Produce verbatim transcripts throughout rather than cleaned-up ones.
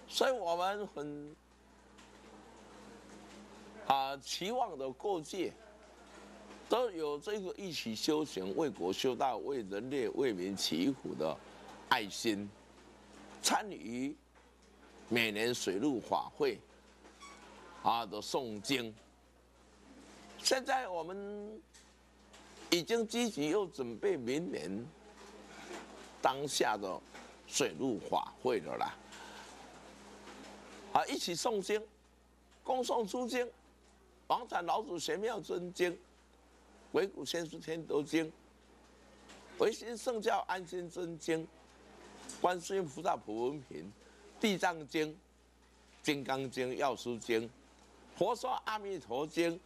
所以我们很啊期望的过界，都有这个一起修行、为国修道、为人类、为民祈福的爱心，参与每年水陆法会啊的诵经。现在我们已经积极又准备明年当下的水陆法会了啦。啊，一起诵经，共诵诸经，王禅老祖玄妙真经，维古先师天德经，维新圣教安心真经，观世音菩萨普文品，地藏经、金刚经、药师经，佛说阿弥陀经，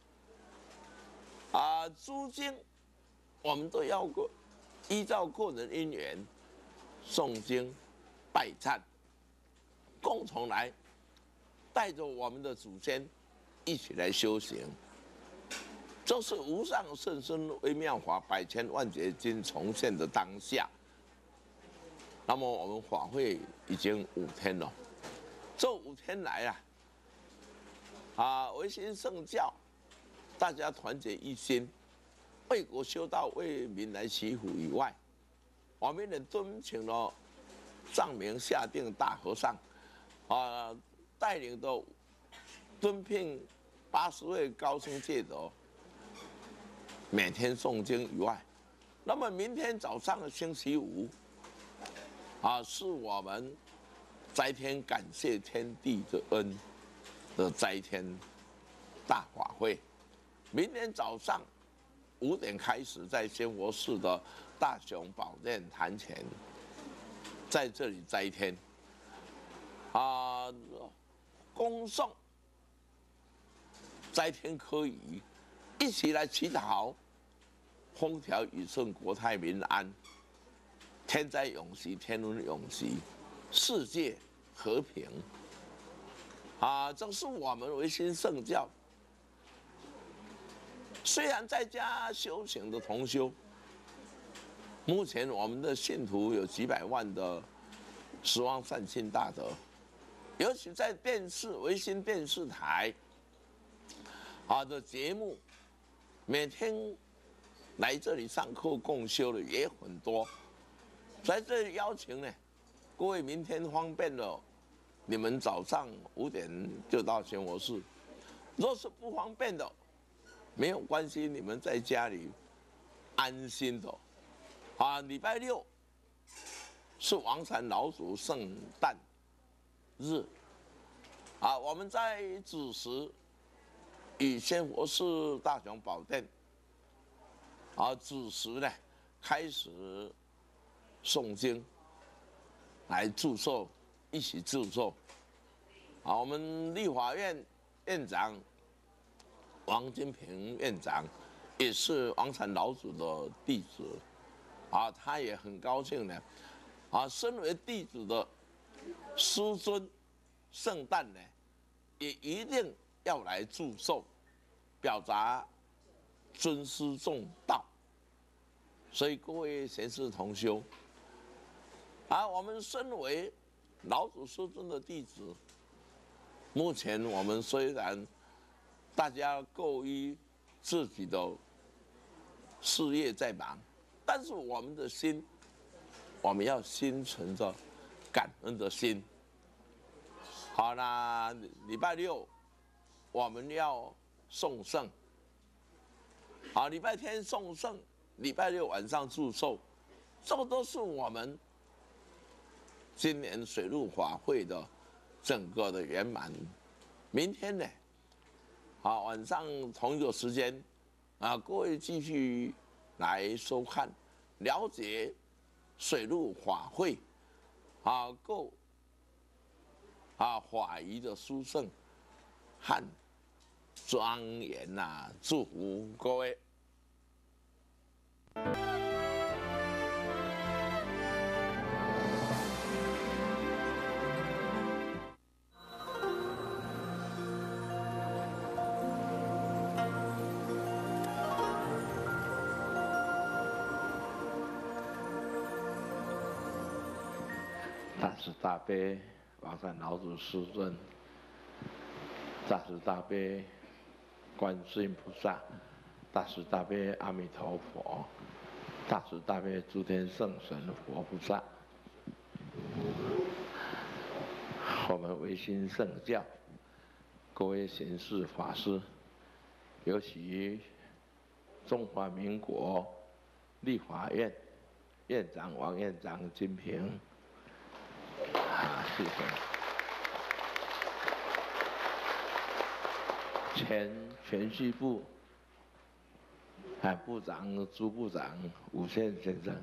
啊，诸经我们都要过，依照个人因缘诵经拜忏。共同来带着我们的祖先一起来修行，这是无上甚深微妙法百千万劫经重现的当下。那么我们法会已经五天了，这五天来啊，啊维新圣教，大家团结一心，为国修道、为民来祈福以外，我们也敦请了上明下定大和尚。啊，带领的敦聘八十位高僧戒德，每天诵经以外，那么明天早上星期五，啊，是我们斋天感谢天地的恩的斋天大法会。明天早上五点开始，在仙佛寺的大雄宝殿坛前，在这里斋天。啊，恭送斋天科仪，一起来祈祷风调雨顺、国泰民安、天灾永息、天伦永息、世界和平。啊，这是我们维新圣教。虽然在家修行的同修，目前我们的信徒有几百万的十方善信大德。尤其在电视、维新电视台啊的节目，每天来这里上课共修的也很多。在这里邀请呢，各位明天方便了，你们早上五点就到仙佛寺；若是不方便的，没有关系，你们在家里安心的。啊，礼拜六是王禅老祖圣诞日，啊，我们在子时以仙佛寺大雄宝殿，啊，子时呢开始诵经，来祝寿，一起祝寿。啊，我们立法院院长王金平院长也是王禅老祖的弟子，啊，他也很高兴呢，啊，身为弟子的师尊，圣诞呢，也一定要来祝寿，表达尊师重道。所以各位贤士同修，啊，我们身为老祖师尊的弟子，目前我们虽然大家各依自己的事业在忙，但是我们的心，我们要心存着感恩的心。好，那礼拜六我们要送圣，好，礼拜天送圣，礼拜六晚上祝寿，这都是我们今年水陆法会的整个的圆满。明天呢，好，晚上同一个时间，啊，各位继续来收看，了解水陆法会，啊，够。啊，法仪的殊胜和庄严呐、啊，祝福各位。大慈大悲宝山老祖师尊、大慈大悲观世音菩萨、大慈大悲阿弥陀佛、大慈大悲诸天圣神佛菩萨，我们维新圣教各位贤士法师，尤其中华民国立法院院长王院长金平，啊，谢谢。前全序部啊部长朱部长吴宪先生，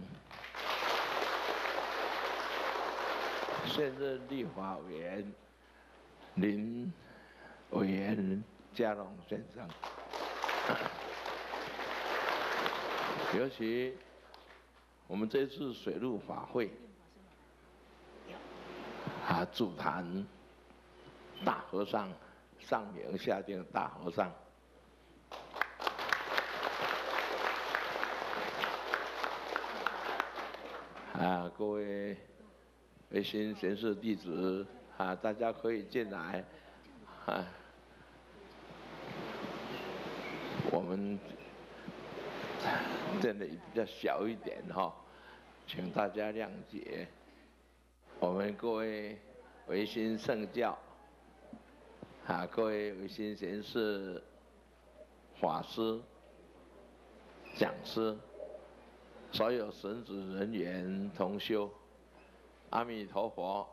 现任立法委员林委员嘉龙先生，尤其我们这次水陆法会啊，主坛大和尚上明下定大和尚，啊，各位维新贤士弟子啊，大家可以进来啊。我们真的比较小一点哈，请大家谅解。我们各位维新圣教啊，各位维新贤士、法师、讲师，所有神职人员同修，阿弥陀佛。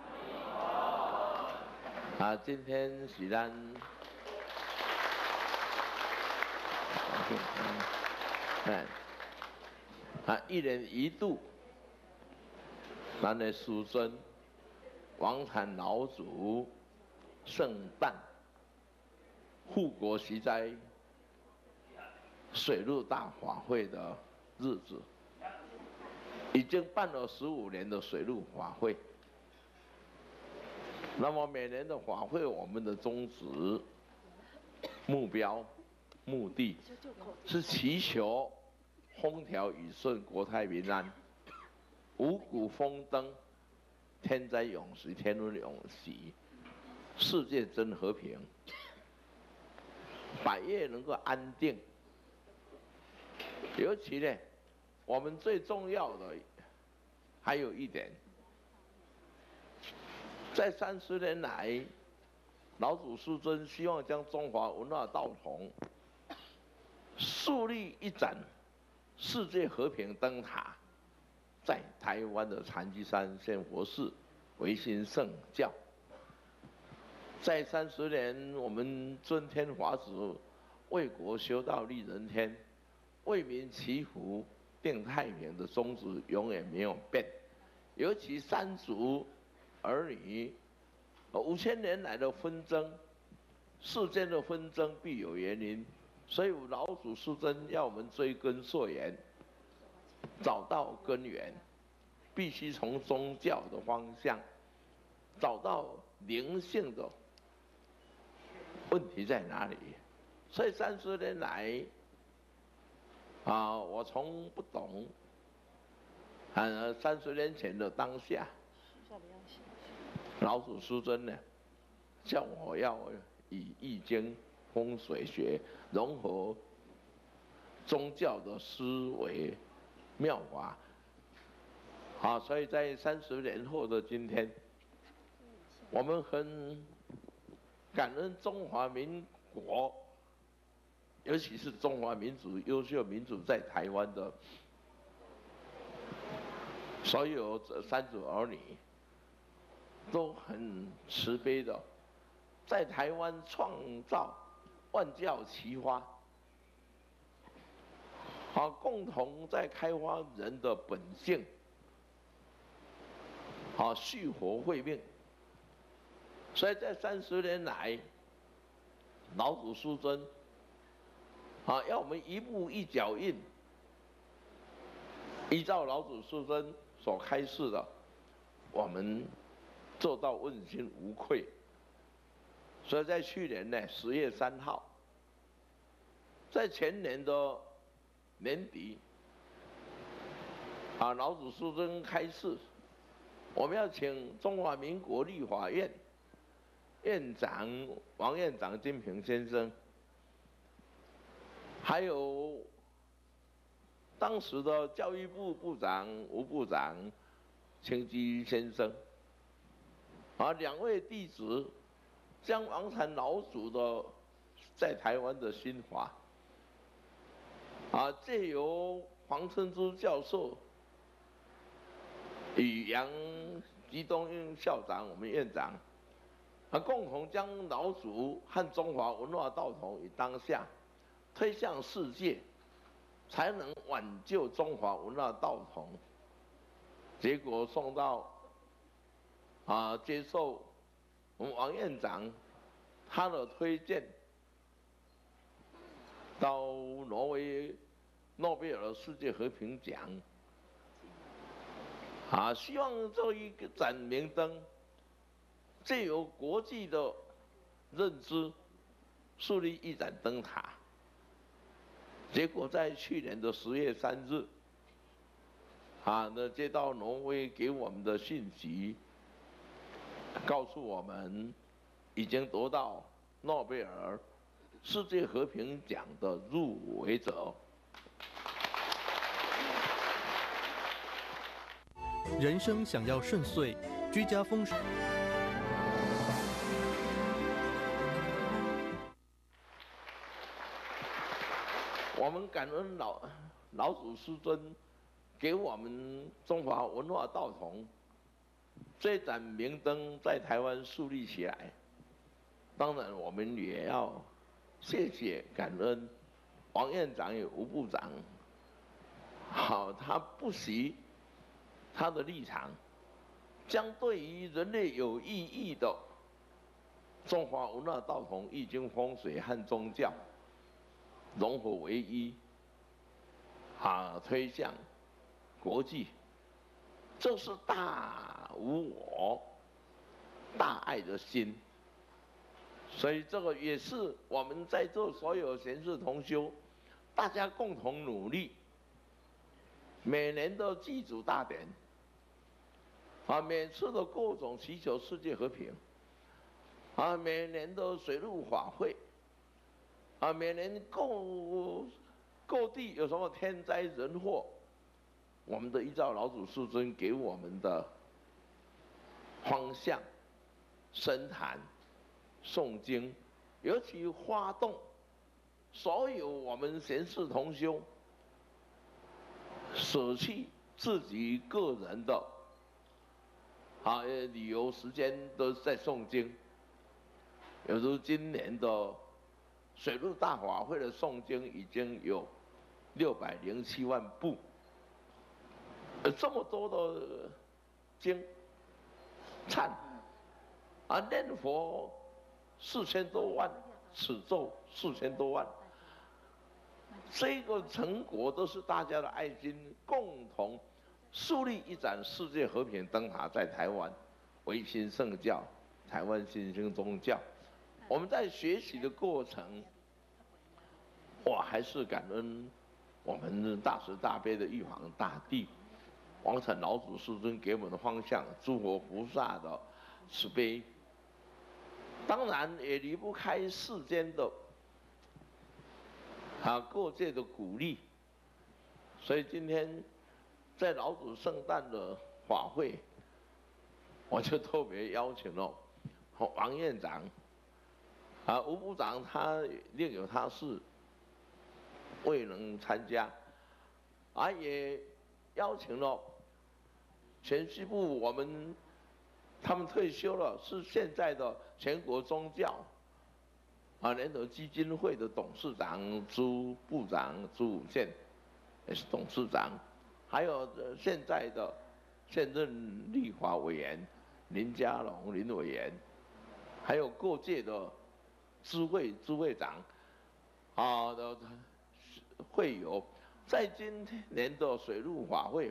啊，今天是咱哎啊一年一度，咱的师尊王禅老祖圣诞护国息灾水陆大法会的日子，已经办了十五年的水陆法会。那么每年的法会，我们的宗旨、目标、目的是祈求风调雨顺、国泰民安、五谷丰登、天灾永息、天伦永息、世界真和平，百业能够安定。尤其呢，我们最重要的还有一点，在三十年来，老祖师尊希望将中华文化道统树立一盏世界和平灯塔，在台湾的禅机山现佛寺维新圣教。在三十年，我们尊天法子，为国修道立人天，为民祈福定太平的宗旨永远没有变。尤其三族儿女，五千年来的纷争，世间的纷争必有原因，所以老祖师尊要我们追根溯源，找到根源，必须从宗教的方向找到灵性的问题在哪里。所以三十年来，啊，我从不懂，啊，三十年前的当下，老祖师尊呢，叫我要以易经、风水学融合宗教的思维妙法，啊，所以在三十年后的今天，我们很感恩中华民国，尤其是中华民族优秀民族在台湾的所有三族儿女，都很慈悲的，在台湾创造万教齐发，啊，共同在开发人的本性，啊，续活慧命。所以在三十年来，老祖师尊啊，要我们一步一脚印，依照老祖师尊所开示的，我们做到问心无愧。所以在去年呢，十月三号，在前年的年底，啊，老祖师尊开示， 我们要请中华民国立法院院长王院长金平先生，还有当时的教育部部长吴部长清基先生，啊，两位弟子将王禅老祖的在台湾的心法，啊，借由黄春珠教授与杨吉东运校长，我们院长，啊，共同将老祖和中华文化道统与当下推向世界，才能挽救中华文化道统。结果送到啊，接受我们王院长他的推荐，到挪威诺贝尔世界和平奖。啊，希望这一个盏明灯，借由国际的认知，树立一盏灯塔。结果在去年的十月三日，啊，那接到挪威给我们的信息，告诉我们已经得到诺贝尔世界和平奖的入围者。 人生想要顺遂，居家风水。 我们感恩老老祖师尊给我们中华文化道统这盏明灯在台湾树立起来。当然，我们也要谢谢感恩王院长与吴部长，好，他不惜他的立场，将对于人类有意义的中华文化道统、易经风水和宗教融合为一，啊，推向国际，这是大无我、大爱的心。所以这个也是我们在座所有贤士同修，大家共同努力。每年的祭祖大典，啊，每次的各种祈求世界和平，啊，每年的水陆法会，啊，每年各各地有什么天灾人祸，我们都依照老祖师尊给我们的方向、深谈、诵经，尤其发动所有我们贤士同修，舍弃自己个人的啊旅游时间，都在诵经。有如今年的水陆大法会的诵经已经有六百零七万部，呃，这么多的经忏啊，念佛四千多万，持咒四千多万，这个成果都是大家的爱心，共同树立一盏世界和平灯塔在台湾，维新圣教，台湾新兴宗教。我们在学习的过程，我还是感恩我们大慈大悲的玉皇大帝、王禅老祖师尊给我们的方向，诸佛菩萨的慈悲，当然也离不开世间的啊各界的鼓励。所以今天在老祖圣诞的法会，我就特别邀请了王院长。啊，吴部长他另有他事，未能参加，啊，也邀请了全西部我们他们退休了，是现在的全国宗教啊联合基金会的董事长朱部长朱武健，也是董事长，还有现在的现任立法委员林佳龙林委员，还有各界的支会支会长啊的会友，在今年的水陆法会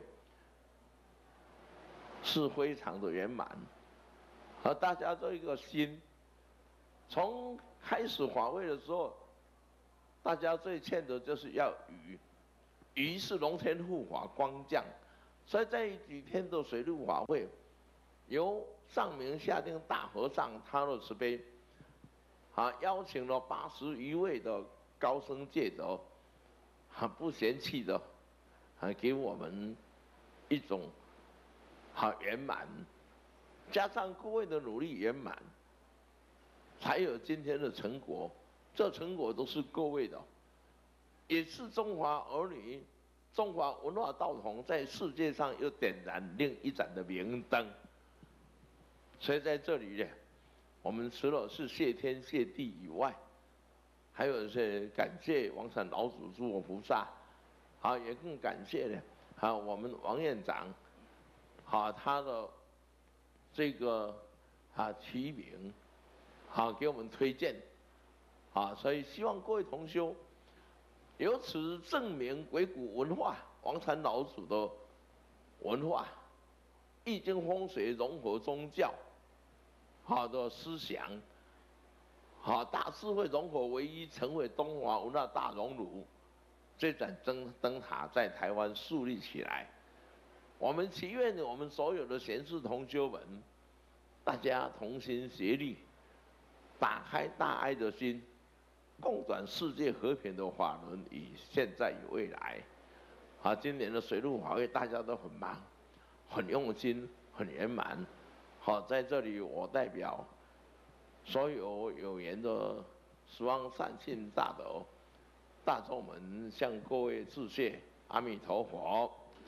是非常的圆满，而大家都一个心。从开始法会的时候，大家最欠的就是要雨，雨是龙天护法光降，所以在几天的水陆法会， 由上明下定大和尚他的慈悲，啊，邀请了八十余位的高僧戒者，啊，不嫌弃的，啊，给我们一种好圆满，加上各位的努力圆满，才有今天的成果。这成果都是各位的，也是中华儿女、中华文化道统在世界上又点燃另一盏的明灯。所以在这里呢，我们除了是谢天谢地以外，还有是感谢王禅老祖诸佛菩萨，啊，也更感谢呢，啊，我们王院长，啊，他的这个啊提名，啊，给我们推荐，啊，所以希望各位同修，由此证明鬼谷文化、王禅老祖的文化、易经风水融合宗教。好的思想，好大智慧融合为一，成为中华文化大熔炉。这盏灯灯塔在台湾树立起来。我们祈愿我们所有的贤士同修们，大家同心协力，打开大爱的心，共转世界和平的法轮，以现在与未来。啊，今年的水陆法会大家都很忙，很用心，很圆满。好，在这里我代表所有有缘的十方善信大德大众们，向各位致谢，阿弥陀佛。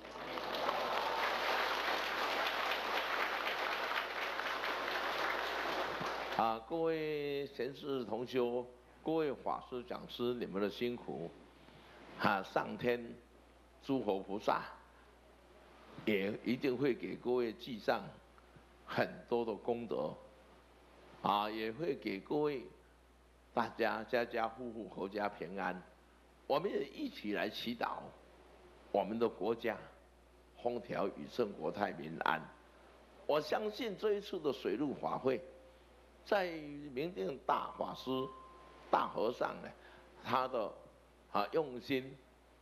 啊，各位贤士同修，各位法师讲师，你们的辛苦，啊，上天诸佛菩萨也一定会给各位记上很多的功德，啊，也会给各位大家家家户户阖家平安。我们也一起来祈祷我们的国家风调雨顺，国泰民安。我相信这一次的水陆法会，在明定大法师、大和尚呢，他的啊用心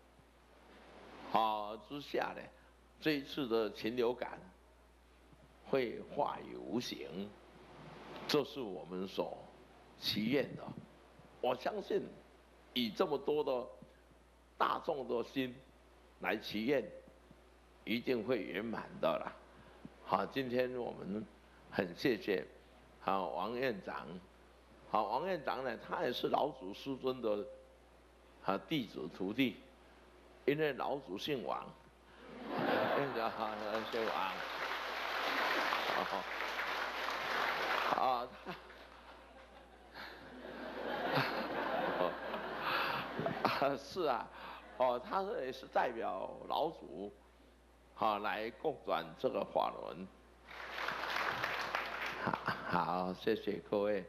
啊之下呢，这一次的禽流感会化于无形，这是我们所祈愿的。我相信，以这么多的大众的心来祈愿，一定会圆满的啦。好，今天我们很谢谢好王院长，好王院长呢，他也是老祖师尊的啊弟子徒弟，因为老祖姓王，院长好姓王。啊，啊是啊，哦，他也是代表老祖，好来共转这个法轮。好，好，谢谢各位。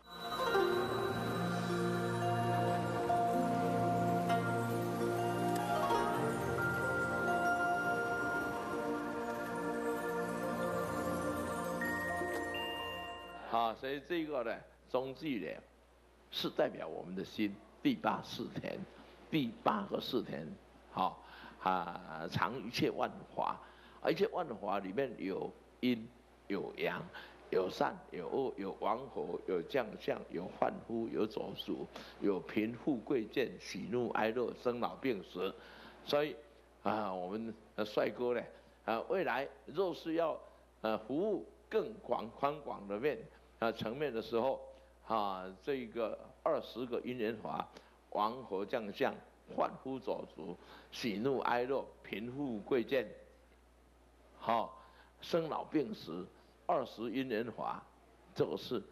啊，所以这个呢，中继呢，是代表我们的心，第八识田，第八个识田，好啊，藏一切万法，一切万法里面有阴有阳，有善有恶，有王侯，有将相，有贩夫，有走卒，有贫富贵贱，喜怒哀乐，生老病死。所以啊，我们帅哥呢，啊，未来若是要呃服务更广宽广的面。啊，层面的时候，啊，这个二十个因缘法，王侯将相、贩夫走卒、喜怒哀乐、贫富贵贱，好、啊，生老病死，二十因缘法，这个是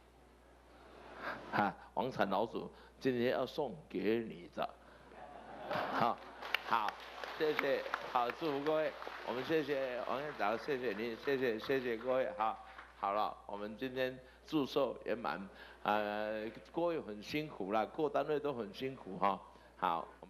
啊，王禅老祖今天要送给你的，好，好，谢谢，好，祝福各位，我们谢谢王院长，谢谢您，谢谢，谢谢各位，好。好了，我们今天祝寿圆满，呃，各位很辛苦啦，各单位都很辛苦哈。好。